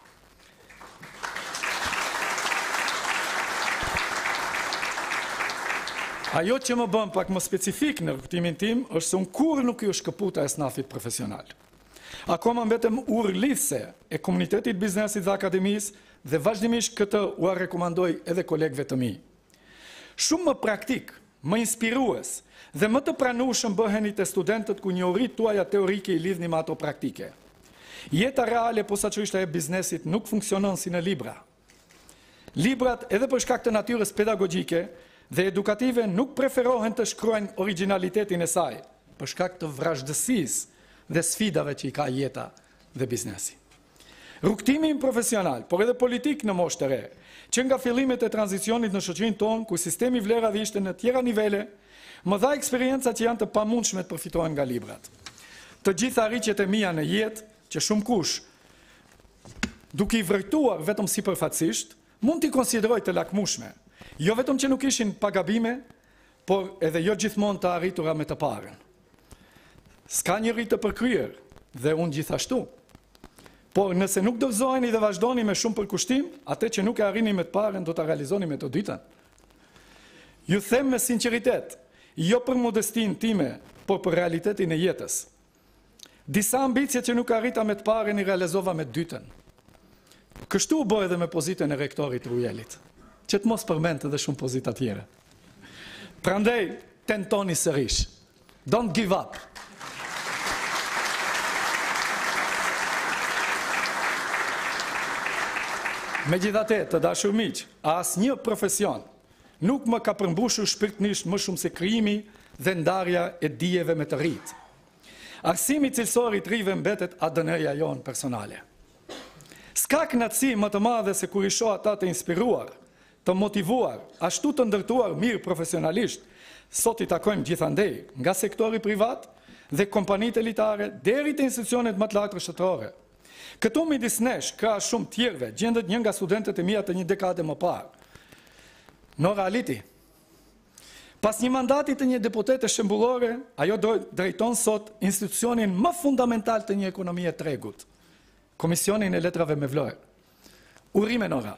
Ajo që më bën pak më specifik në rrugtimin tim është se unë kur nuk ju shkëputa e snafit profesional. Akoma mbetëm urrëlidhse e komunitetit biznesit dhe akademisë dhe vazhdimisht këtë u rekomandoj edhe kolegëve të mi. Shumë më praktik, më inspirues dhe më të pranueshëm bëheni te studentët ku njohuritë tuaja teorike i lidhni me ato praktike. Jeta reale posaçërisht e biznesit nuk funksionon si në libra. Librat, edhe për shkak të natyrës pedagogjike dhe edukative, nuk preferohen të shkruajnë originalitetin e saj, për shkak të vrazhdësisë dhe sfidave që i ka jeta dhe biznesi. Rrugtimi im profesional, por edhe politik në moshë të re, që nga fillimet e tranzicionit në shoqërinë tonë, ku sistemi vlerave ishte në tjera nivele, më dha eksperienca që janë të pamundshme të përfitohen nga librat. Të gjitha rritjet e mia në jetë, që shumë kush, duke i vërtuar vetëm sipërfaqësisht, mund t'i konsideroj të lakmueshme. Jo vetëm që nuk ishin pagabime, por edhe jo gjithmonë të arritura me të parën. S'ka njëri të përkryer, dhe unë gjithashtu. Por nëse nuk do vëzoheni dhe vazhdoni me shumë përkushtim, atë që nuk e arrini me të parën, do të realizoni me të dytën. Ju them me sinqeritet, jo për modestin time, por për realitetin e jetës. Disa ambicje që nuk arrita me të parën i realizova me të dytën. Kështu u bë edhe me pozitën e rektorit Rujelit, që të mos përmend edhe shumë pozita tjera. Prandaj, tentoni sërish. Don't give up. Megjithatë, të dashur miq, asnjë profesion nuk më ka përmbushur shpirtërisht më shumë se krijimi dhe ndarja e dijeve me të rritë. Arsimi cilësor i të rive mbetet A D N-ja jonë personale. S'ka kënaqësi më të madhe se kur i shoh ata të inspiruar, të motivuar, ashtu të ndërtuar mirë profesionalisht. Sot i takojmë gjithandej, nga sektori privat dhe kompanitë elitare deri te institucionet më të larta shtetërore. Këtu midis nesh, ka shumë tjerëve, gjendet një nga studentët e mia të një dekade më parë. Nora Aliti. Pas një mandati të një deputete shembullore, ajo drejton sot institucionin më fundamental të një ekonomie tregut, Komisionin e Letrave me Vlerë. Urime Nora.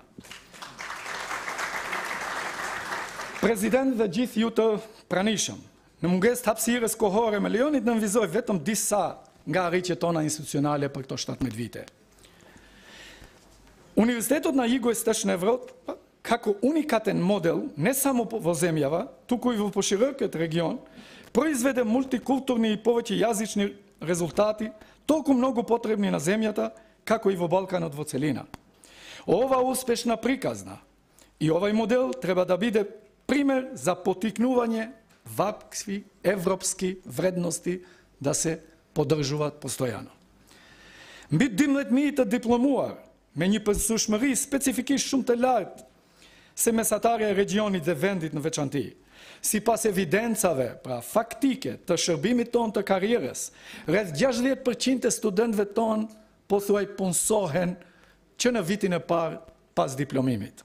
Prezident dhe gjithë ju të pranishëm, në mungesë të hapësirës kohore me lejonit në nënvizoj vetëm disa nga arritjet tona institucionale për këto shtatëmbëdhjetë vite. Универзитетот на Југоисточна Европа, како уникатен модел, не само во земјава, туку и во поширокиот регион, произведе мултикултурни и повеќе јазични резултати, толку многу потребни на земјата, како и во Балканот во целина. Ова успешна приказна и овај модел треба да биде пример за потикнување вакви европски вредности да се поддржуваат постојано. Мби dimletmijtë të diplomuar me një përshmëri specifikisht shumë të lartë se mesatare e regionit dhe vendit në veçanti, sipas evidencave, pra faktike të shërbimit ton të karrierës, rreth gjashtëdhjetë përqind të studentëve ton pothuaj punsohen që në vitin e parë pas diplomimit.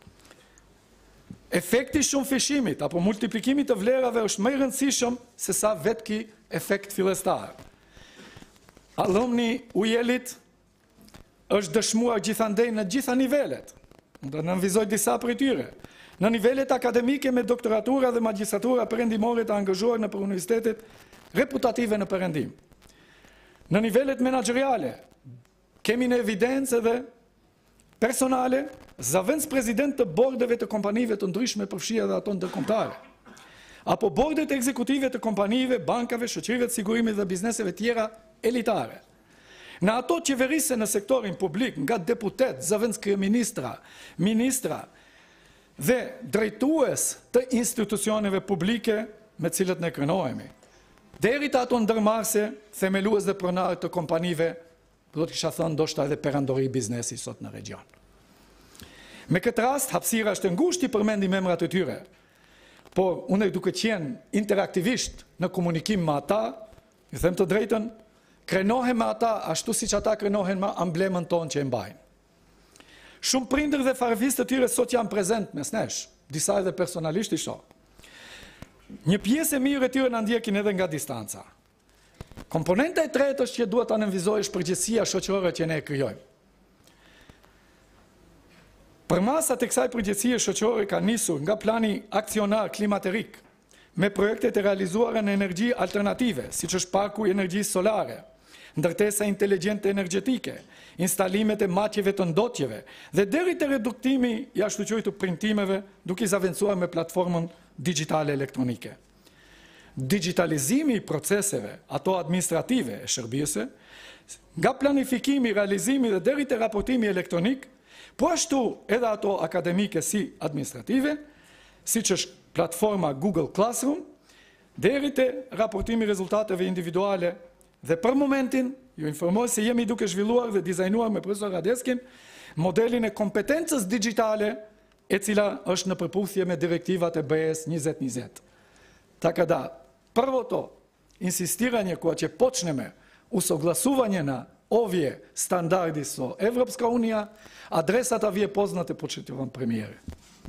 Efekti shumë fishimit apo multiplikimit të vlerave është më i rëndësishëm se sa vetki efekt fillestar. Alumni ujelit është dëshmuar gjithandej në gjitha nivelet. Do të nënvizoj disa prej tyre. Në nivelet akademike me doktoratura dhe magjistratura perëndimore të angazhuar në për universitetet reputative në perëndim. Në nivelet menaxheriale kemi në evidencë edhe personale zavendës prezident të bordeve të kompanive të ndryshme përfshija dhe ato ndërkombëtare, apo bordet ekzekutive të kompanive, bankave, shoqërive të sigurimit dhe bizneseve tjera elitare. Në ato qeverise në sektorin publik, nga deputet, zëvendës kryeministra, ministra dhe drejtues të institucioneve publike me cilët ne krenohemi, deri të ato ndërmarrëse, themelues dhe pronar të kompanive, do të kisha thënë ndoshta edhe perandori i biznesi sot në region. Me këtë rast, hapësira është ngushtë i përmendim emrat e tyre, por unë duke qenë interaktivisht në komunikim me ata, i them të drejtën, krenohem me ata ashtu siç ata krenohen me amblemën tonë që e mbajnë. Shumë prindër dhe farefistë të tyre sot janë prezent mes nesh, disa edhe personalisht i shoh. Një pjesë e mirë e tyre na ndjekin edhe nga distanca. Komponenta e tretë është që duhet ta nënvizojësh përgjegjësia shoqërore që ne e krijojmë. Përmasat e kësaj përgjegjësie shoqërore ka nisur nga plani aksionar klimaterik me projektet e realizuara në energji alternative, siç është parku i energjisë solare, ndërtesa inteligjente energjetike, instalimet e matjeve të ndotjeve dhe deri te reduktimi i ashtu quajtur printimeve duke i zaventsuar me platformën digjitale elektronike. Digitalizimi i proceseve, ato administrative e shërbjese, nga planifikimi, realizimi dhe deri te raportimi elektronik, po ashtu edhe ato akademike si administrative, siç është platforma Google Classroom, deri te raportimi rezultateve individuale dhe për momentin, ju informoj se jemi duke zhvilluar dhe dizajnuar me profesor Radeskin modelin e kompetencës digjitale e cila është në përputhje me direktivat e B E S njëzet njëzet. Tako da, prvo to, insistiranje koja će počneme usoglasuvanje na ovje standardi so Evropska unija, adresata vi je poznate, početi vam premijere.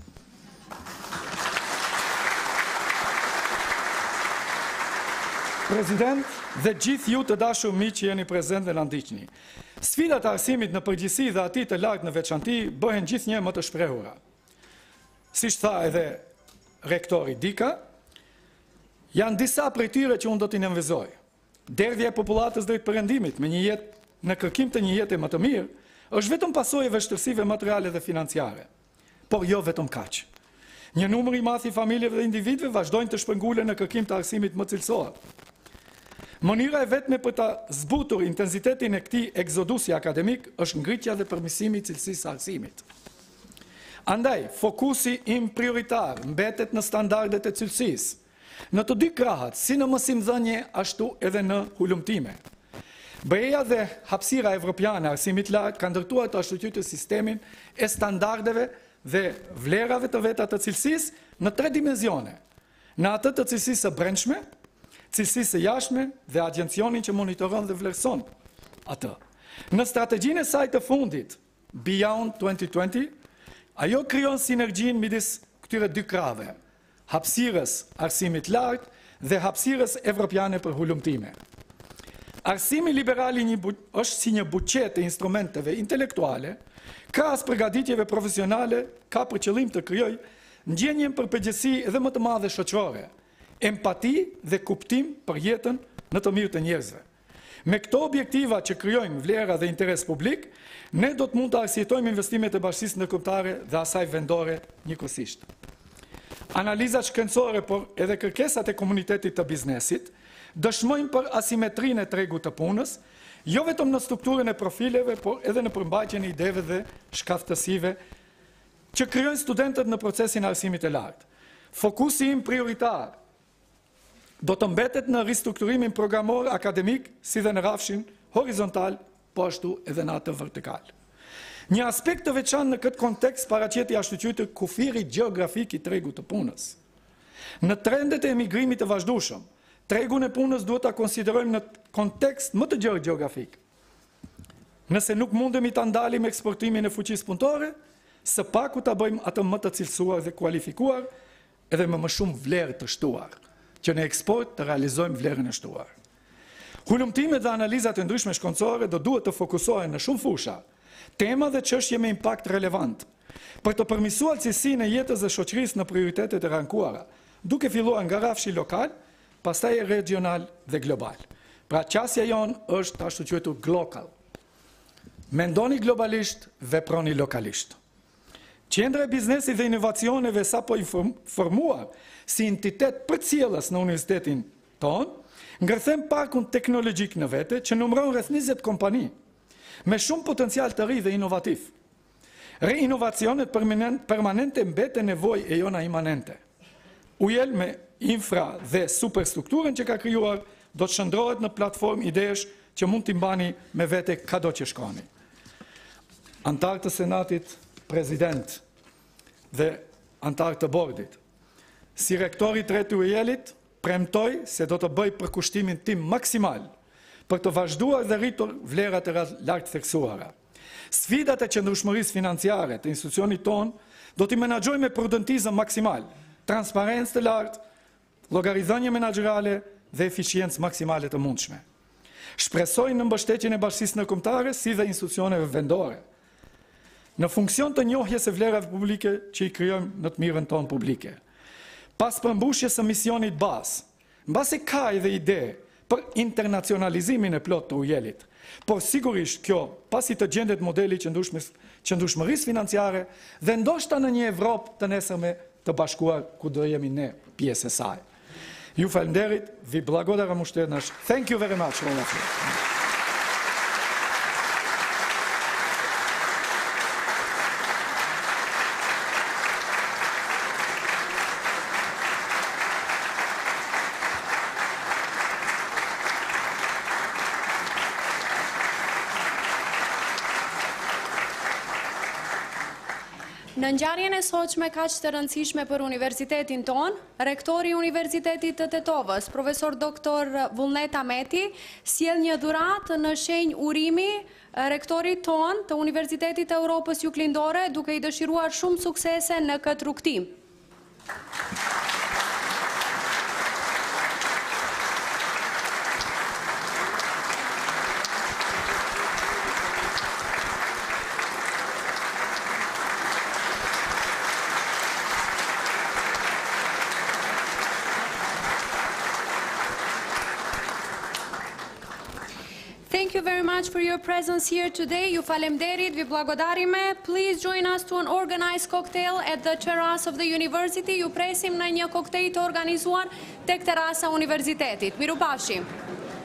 Prezident dhe gjithë ju të dashur miq që jeni prezent dhe na ndiqni. Sfidat e arsimit në përgjithësi dhe aty të lartë në veçanti bëhen gjithnjë më të shprehura. Siç tha edhe rektori Dika, janë disa prej tyre që unë do t'i nënvizoj. Derdhja e popullatës drejt perëndimit me një jetë në kërkim të një jete më të mirë është vetëm pasojë e vështirësive materiale dhe financiare, por jo vetëm kaq. Një numër i madh i familjeve dhe individëve vazhdojnë të shpërngulen në kërkim të arsimit më cilësor. Mënyra e vetme për ta zbutur intensitetin e këtij eksodusi akademik është ngritja dhe përmirësimi i cilësisë së arsimit. Andaj, fokusi im prioritar mbetet në standardet e cilësisë, në të dy krahat, si në mësimdhënie ashtu edhe në hulumtime. B E A dhe hapësira evropiane arsimit lart ka ndërtuar të ashtuqytur sistemin e standardeve dhe vlerave të veta të cilësisë në tre dimensione: në atë të cilësisë së brendshme, cilësisë së jashtme dhe agjencionin që monitoron dhe vlerëson atë. Në strategjinë e saj të fundit, Beyond twenty twenty, ajo krijon sinergjin midis këtyre dy krave, hapësirës arsimit lart dhe hapësirës evropiane për hulumtime. Arsimi liberal një është si një buqet e instrumenteve intelektuale, krahas përgatitjeve profesionale, ka për qëllim të krijojë ndjenjen për përgjegjësi edhe më të madhe shoqërore, empati dhe kuptim për jetën në të mirë të njerëzve. Me këto objektiva që krijojmë vlera dhe interes publik, ne do të mund të arsjetojmë investimet e bashkisë ndërkombëtare dhe asaj vendore njëkohësisht. Analizat shkencore, por edhe kërkesat e komunitetit të biznesit, dëshmojnë për asimetrinë e tregut të punës, jo vetëm në strukturën e profileve, por edhe në përmbajtjen e ideve dhe shkaftësive që krijojnë studentët në procesin e arsimit të lartë. Fokusi im prioritar do të mbetet në ristrukturimin programor akademik, si dhe në rafshin horizontal, po ashtu edhe në atë vertikal. Një aspekt të veçantë në këtë kontekst paraqet i ashtu quajtur kufiri gjeografik i tregut të punës. Në trendet e emigrimit të vazhdueshëm, tregun e punës duhet ta konsiderojmë në kontekst më të gjerë gjeografik. Nëse nuk mundemi ta ndalim eksportimin e fuqisë punëtore, së paku ta bëjmë atë më të cilësuar dhe kualifikuar, edhe me më shumë vlerë të shtuar, që në eksport të realizojmë vlerën e shtuar. Hulumtimet dhe analizat e ndryshme shkencore do duhet të fokusohen në shumë fusha, tema dhe çështje me impakt relevant, për të përmirësuar cilësinë e jetës dhe shoqërisë në prioritetet e rankuara, duke filluar nga rafshi lokal, pastaj regional dhe global. Pra qasja jonë është ashtu quajtur global. Mendoni globalisht, veproni lokalisht. Qendra e biznesit dhe inovacioneve sapo i formuar si entitet përcjellës në universitetin ton, ngërthem parkun teknologjik në vete që numëron rreth njëzet kompani me shumë potencial të ri dhe inovativ. Reinovacionet permanente mbeten nevojë e jona imanente. U jel me infra dhe superstrukturën që ka krijuar do të shndrohet në platformë idesh që mund t'i mbani me vete kado që shkoni. Antar të Senatit, Prezident dhe antar të bordit, si rektori i tretë të U I L-it, premtoj se do të bëj përkushtimin tim maksimal për të vazhduar dhe rritur vlerat e lartë theksuara. Sfidat e qëndrueshmërisë financiare të institucionit ton do t'i menaxhoj me prudentizëm maksimal, transparencë të lartë, llogaridhënie menaxherale dhe eficiencë maksimale të mundshme. Shpresoj në mbështetjen e bashkisë ndërkombëtare si dhe institucioneve vendore, në funksion të njohjes së vlerave publike që i krijojmë në të mirën tonë publike. Pas përmbushjes së misionit bazë, mbasi ka edhe ide për internacionalizimin e plot të U I L-it, por sigurisht kjo pasi të gjendet modeli qëndrueshmërisë financiare dhe ndoshta në një Evropë të nesërme të bashkuar ku do jemi ne pjesë e saj. Ju falenderit, vi blagodaram ushternash. Thank you very much. Në ngjarjen e sotshme kaq të rëndësishme për universitetin ton, rektori i Universitetit të Tetovës, profesor doktor Vullnet Ahmeti, sjell një dhuratë në shenjë urimi rektorit ton të Universitetit të Evropës Juglindore, duke i dëshiruar shumë suksese në këtë rrugtim. Thank you very much for your presence here today. Ju falemderit, vi blagodarime. Please join us to an organized cocktail at the terrace of the university. Ju presim në një koktejl të organizuar tek terasa universitetit. Mirupafshim.